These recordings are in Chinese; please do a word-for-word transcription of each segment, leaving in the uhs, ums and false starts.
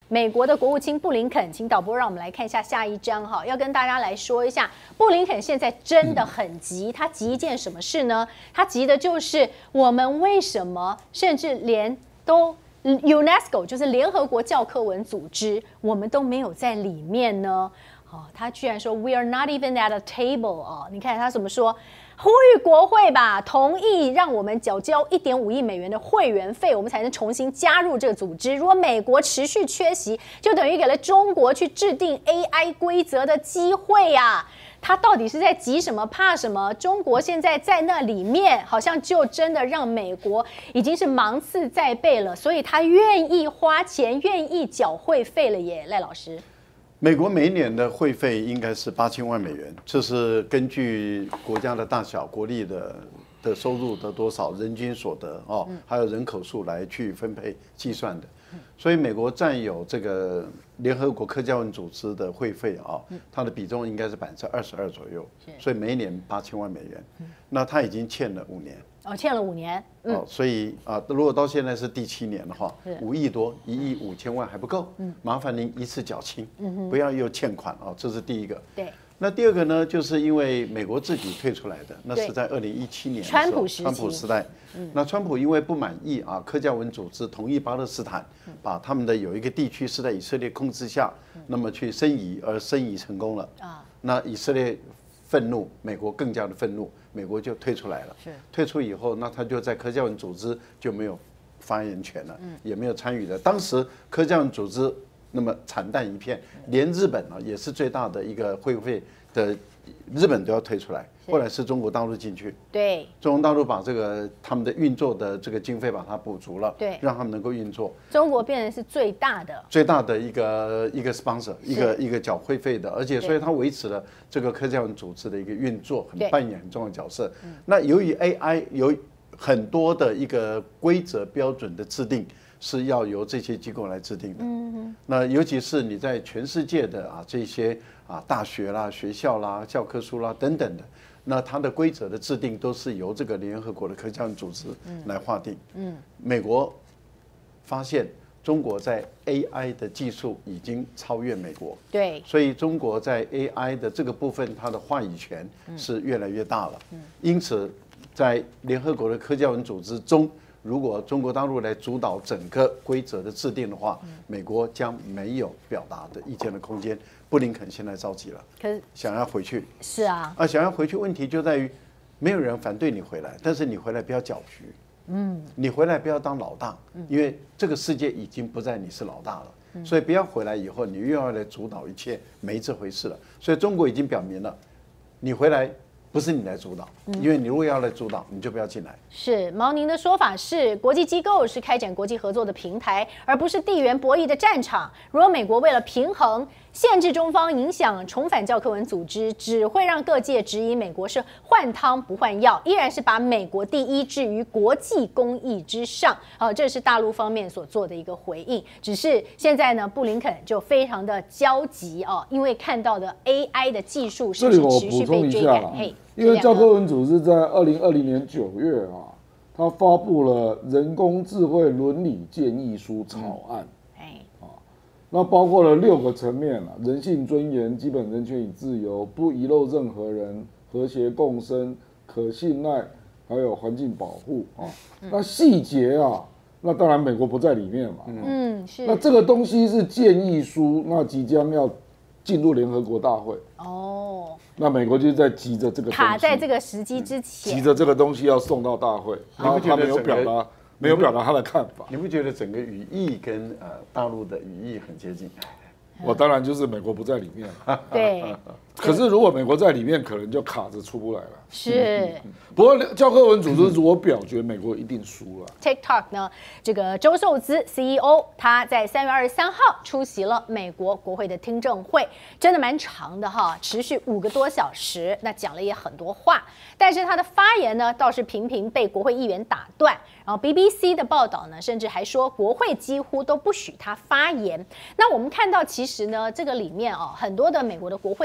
美国的国务卿布林肯，请导播让我们来看一下下一章哈，要跟大家来说一下，布林肯现在真的很急，他急一件什么事呢？他急的就是我们为什么甚至连都 UNESCO 就是联合国教科文组织，我们都没有在里面呢？哦，他居然说 We are not even at a table 哦，你看他怎么说？呼吁国会吧，同意让我们缴交一点五亿美元的会员费，我们才能重新加入这个组织。如果美国持续缺席，就等于给了中国去制定 A I 规则的机会呀、啊。他到底是在急什么、怕什么？中国现在在那里面，好像就真的让美国已经是芒刺在背了，所以他愿意花钱、愿意缴会费了耶，赖老师。 美国每一年的会费应该是八千万美元，这是根据国家的大小、国力的的收入的多少、人均所得哦，还有人口数来去分配计算的。所以美国占有这个联合国科教文组织的会费啊，它的比重应该是百分之二十二左右，所以每一年八千万美元，那他已经欠了五年。 哦，欠了五年。 嗯、哦，所以啊，如果到现在是第七年的话，五亿多，一亿五千万还不够，嗯，麻烦您一次缴清，嗯不要又欠款啊、哦，这是第一个。 对。 那第二个呢，就是因为美国自己退出来的，那是在二零一七年的时候， 川普时期， 川普时代。嗯、那川普因为不满意啊，科教文组织同意巴勒斯坦把他们的有一个地区是在以色列控制下，那么去申遗，而申遗成功了啊。那以色列愤怒，美国更加的愤怒，美国就退出来了。是退出以后，那他就在科教文组织就没有发言权了，也没有参与了。当时科教文组织那么惨淡一片，连日本啊也是最大的一个会费的，日本都要退出来。后来是中国大陆进去， 对， 中国大陆把这个他们的运作的这个经费把它补足了， 对， 让他们能够运作。 中国变成是最大的， 最大的一个一个 sponsor， 一个一个缴会费的，而且所以它维持了这个科教文组织的一个运作，很扮演很重要的角色。那由于 A I 有很多的一个规则标准的制定。是要由这些机构来制定的。嗯，那尤其是你在全世界的啊这些啊大学啦、学校啦、教科书啦等等的，那它的规则的制定都是由这个联合国的科教文组织来划定。嗯，美国发现中国在 A I 的技术已经超越美国， 对， 所以中国在 A I 的这个部分，它的话语权是越来越大了。嗯，因此在联合国的科教文组织中。如果中国大陆来主导整个规则的制定的话，美国将没有表达的意见的空间。布林肯现在着急了， 可是想要回去。 是啊， 啊，想要回去，问题就在于没有人反对你回来，但是你回来不要搅局，嗯，你回来不要当老大，因为这个世界已经不在你是老大了，所以不要回来以后你又要来主导一切，没这回事了。所以中国已经表明了，你回来。不是你来主导，因为你如果要来主导，你就不要进来。 是毛宁的说法是，国际机构是开展国际合作的平台，而不是地缘博弈的战场。如果美国为了平衡限制中方影响重返教科文组织，只会让各界质疑美国是换汤不换药，依然是把美国第一置于国际公益之上。好，这是大陆方面所做的一个回应。只是现在呢，布林肯就非常的焦急哦，因为看到的 A I 的技术是不是持续被追赶？嘿。 因为教科文组织在二零二零年九月啊，它发布了人工智慧伦理建议书草案，哎、嗯，啊，那包括了六个层面啊，人性尊严、基本人权与自由、不遗漏任何人、和谐共生、可信赖，还有环境保护啊。嗯、那细节啊，那当然美国不在里面嘛，嗯，是。那这个东西是建议书，那即将要进入联合国大会哦。那美国就在急着这个卡在这个时机之前， 急着这个东西要送到大会，然后他没有表达，没有表达他的看法。 你不觉得整个语义跟呃大陆的语义很接近？ 我当然就是美国不在里面， 对。 可是如果美国在里面，可能就卡着出不来了。 是。 不过教科文组织如果表决，美国一定输了。 TikTok 呢，这个周受资 C E O 他在三月二十三号出席了美国国会的听证会，真的蛮长的哈，持续五个多小时，那讲了也很多话，但是他的发言呢倒是频频被国会议员打断。然后 B B C 的报道呢，甚至还说国会几乎都不许他发言。那我们看到，其实呢，这个里面哦，很多的美国的国会议员。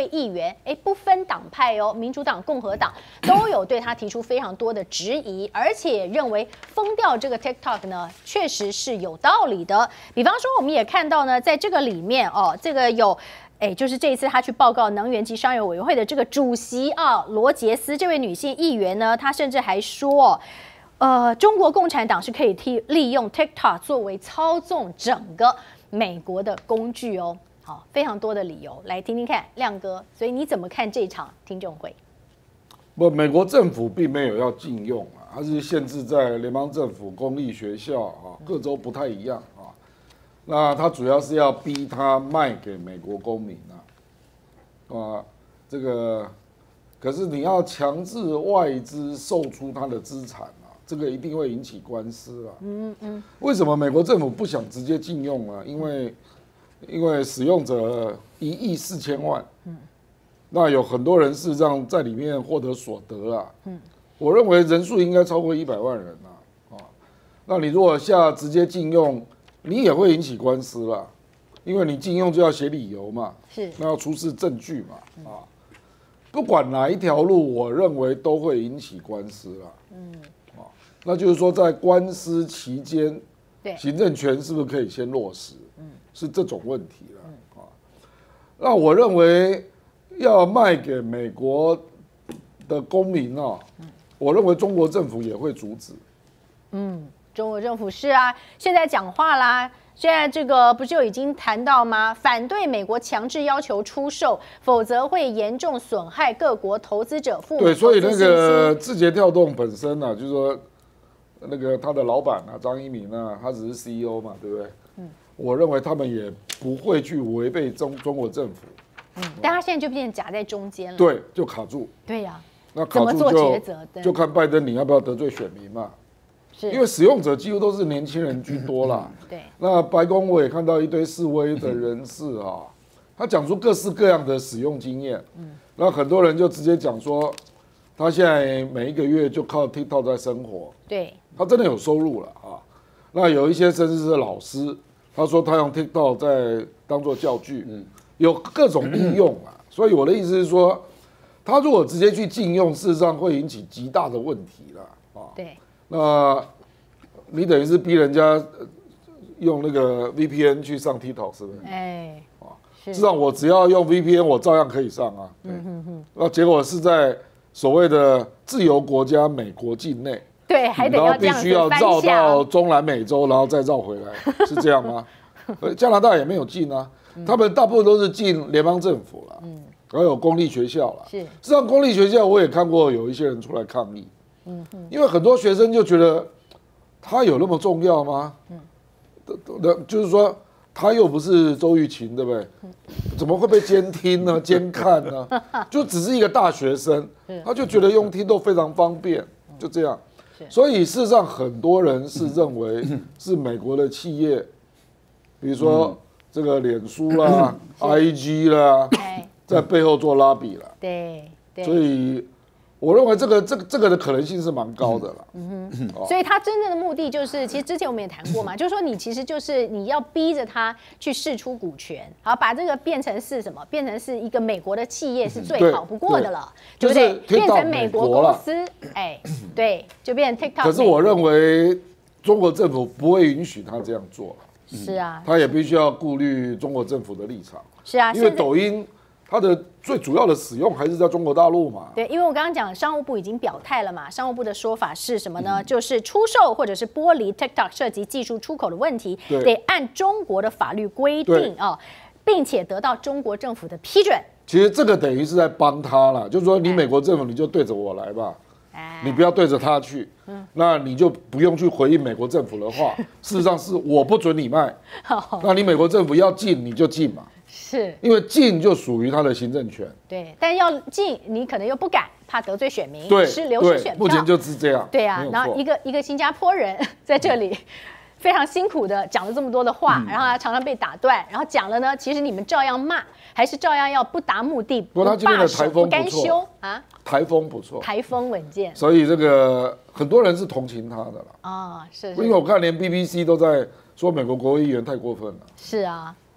员，哎，不分党派哦，民主党、共和党都有对他提出非常多的质疑，而且认为封掉这个 TikTok 呢，确实是有道理的。比方说，我们也看到呢，在这个里面哦，这个有。哎，就是这一次他去报告能源及商业委员会的这个主席啊，罗杰斯这位女性议员呢，她甚至还说，呃，中国共产党是可以替利用 TikTok 作为操纵整个美国的工具哦。好，非常多的理由，来听听看，亮哥，所以你怎么看这场听证会？ 不，美国政府并没有要禁用啊，它是限制在联邦政府、公立学校啊，各州不太一样。那他主要是要逼他卖给美国公民啊，啊，这个，可是你要强制外资售出他的资产啊，这个一定会引起官司啊。嗯嗯。为什么美国政府不想直接禁用啊？因为，因为使用者一亿四千万，嗯，那有很多人事实上在里面获得所得啊。嗯，我认为人数应该超过一百万人啊，啊，那你如果下直接禁用。你也会引起官司啦，因为你禁用就要写理由嘛， 是， 那要出示证据嘛，啊，不管哪一条路，我认为都会引起官司啦，嗯，啊，那就是说在官司期间， 对， 行政权是不是可以先落实？嗯，是这种问题了，啊，那我认为要卖给美国的公民啊，我认为中国政府也会阻止， 嗯。中国政府是啊，现在讲话啦，现在这个不就已经谈到吗？反对美国强制要求出售，否则会严重损害各国投资者负对，所以那个字节跳动本身呢、啊，就是说那个他的老板啊，张一鸣啊，他只是 C E O 嘛，对不对？嗯，我认为他们也不会去违背中中国政府。 嗯，但他现在就变夹在中间了。 对，就卡住。 对呀、啊， 那卡住怎么做抉择？ 就看拜登你要不要得罪选民嘛。因为使用者几乎都是年轻人居多啦。 对。 那白宫我也看到一堆示威的人士啊，他讲出各式各样的使用经验。嗯。那很多人就直接讲说，他现在每一个月就靠 TikTok 在生活。 对。 他真的有收入了啊。那有一些甚至是老师，他说他用 TikTok 在当做教具，嗯，有各种利用啊。所以我的意思是说，他如果直接去禁用，事实上会引起极大的问题了啊。 对。 那你等于是逼人家用那个 V P N 去上 TikTok 是不是？ 哎， 啊，事实上我只要用 V P N， 我照样可以上啊。嗯哼哼。那结果是在所谓的自由国家美国境内， 对，还得要这样子翻墙， 然后必须要绕到中南美洲，然后再绕回来，是这样吗？加拿大也没有禁啊，他们大部分都是进联邦政府了，嗯，还有公立学校了。是，事实上公立学校我也看过有一些人出来抗议。嗯，因为很多学生就觉得他有那么重要吗？嗯，就是说他又不是周玉琴，对不对？怎么会被监听呢？监看呢？就只是一个大学生，他就觉得用听都非常方便，就这样。所以事实上，很多人是认为是美国的企业，比如说这个脸书啦、I G 啦，在背后做拉比了。 对， 所以。我认为这个这个这个的可能性是蛮高的了。 嗯哼，哦、所以他真正的目的就是，其实之前我们也谈过嘛，就是说你其实就是你要逼着他去释出股权，好把这个变成是什么？变成是一个美国的企业是最好不过的了，对不对？变成美国公司，哎，对，就变成 TikTok。 可是我认为中国政府不会允许他这样做。 是啊， 他也必须要顾虑中国政府的立场。 是啊， 因为抖音。它的最主要的使用还是在中国大陆嘛？ 对，因为我刚刚讲商务部已经表态了嘛，商务部的说法是什么呢？嗯、就是出售或者是剥离 TikTok 涉及技术出口的问题，得按中国的法律规定啊、哦，并且得到中国政府的批准。 其实这个等于是在帮他了，就是说你美国政府你就对着我来吧，哎、你不要对着他去，嗯、那你就不用去回应美国政府的话。事实上是我不准你卖，那你美国政府要禁你就禁嘛。 是， 因为禁就属于他的行政权， 对，但要禁你可能又不敢，怕得罪选民， 对， 是流失选票。 目前就是这样， 对啊。然后一个一个新加坡人在这里非常辛苦的讲了这么多的话，嗯、然后他常常被打断，然后讲了呢，其实你们照样骂，还是照样要不达目的， 不过他今天的台风不甘休啊， 台风不错， 台风稳健， 所以这个很多人是同情他的了啊、哦，是， 因为我看连 B B C 都在说美国国会议员太过分了， 是啊。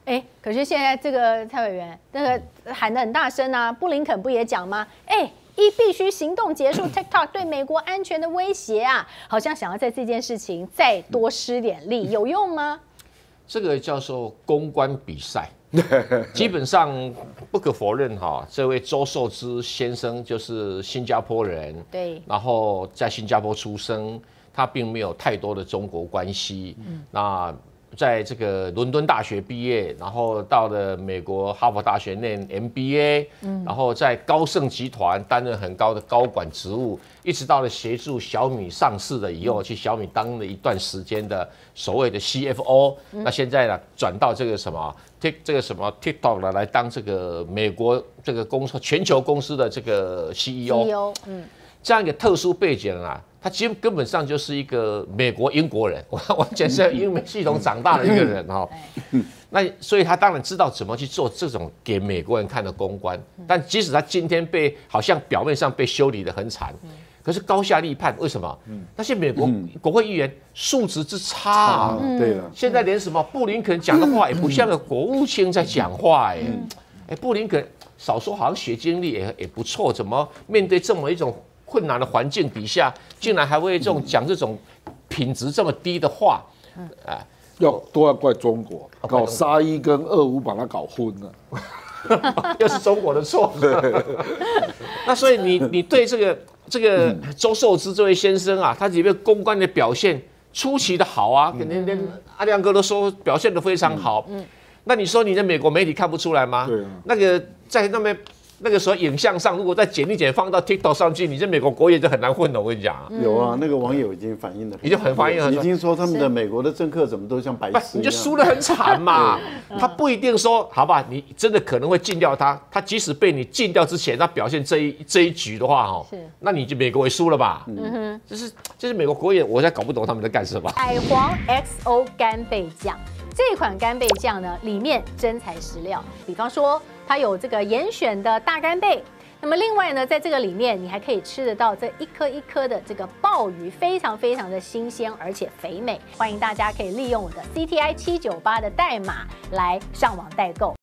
哎，可是现在这个蔡委员那个喊得很大声啊，布林肯不也讲吗？哎，一必须行动结束 TikTok 对美国安全的威胁啊，好像想要在这件事情再多施点力，有用吗？ 这个叫做公关比赛。基本上不可否认哈，这位周受资先生就是新加坡人， 对， 然后在新加坡出生，他并没有太多的中国关系。嗯，那在这个伦敦大学毕业，然后到了美国哈佛大学念 M B A， 嗯，然后在高盛集团担任很高的高管职务，一直到了协助小米上市了以后，去小米当了一段时间的所谓的 C F O，嗯，那现在呢转到这个什么 Tik 这个什么 TikTok 呢来当这个美国这个公司全球公司的这个 C E O， C E O， 嗯，这样一个特殊背景啊。他基本根本上就是一个美国英国人，完全是英美系统长大的一个人哈。那所以他当然知道怎么去做这种给美国人看的公关。但即使他今天被好像表面上被修理得很惨，可是高下立判。为什么？那些美国国会议员素质之差啊！ 对了， 现在连什么布林肯讲的话也不像个国务卿在讲话哎。哎，布林肯少说好像学经历也也不错，怎么面对这么一种困难的环境底下，竟然还会这种讲这种品质这么低的话， 哎，要都要怪中国，搞沙伊跟俄乌把它搞昏了， 又是中国的错。那所以你你对这个这个周受资这位先生啊，他里面公关的表现出奇的好啊，连连阿亮哥都说表现得非常好。那你说你的美国媒体看不出来吗？ 对啊， 那个在那边。那个时候影像上，如果再剪一剪放到 TikTok 上去，你这美国国业就很难混了。我跟你讲啊， 有啊，那个网友已经反映了， 已经很反映了， 已经说他们的美国的政客怎么都像白痴一样， 你就输得很惨嘛。他不一定说好吧，你真的可能会禁掉他。他即使被你禁掉之前，他表现这一这一局的话，哦，那你就美国也输了吧？嗯哼，就是就是美国国业，我现在搞不懂他们在干什么。 海皇 X O 干贝酱这款干贝酱呢，里面真材实料，比方说。它有这个严选的大干贝，那么另外呢，在这个里面你还可以吃得到这一颗一颗的这个鲍鱼，非常非常的新鲜，而且肥美。欢迎大家可以利用我的 C T I 七九八的代码来上网代购。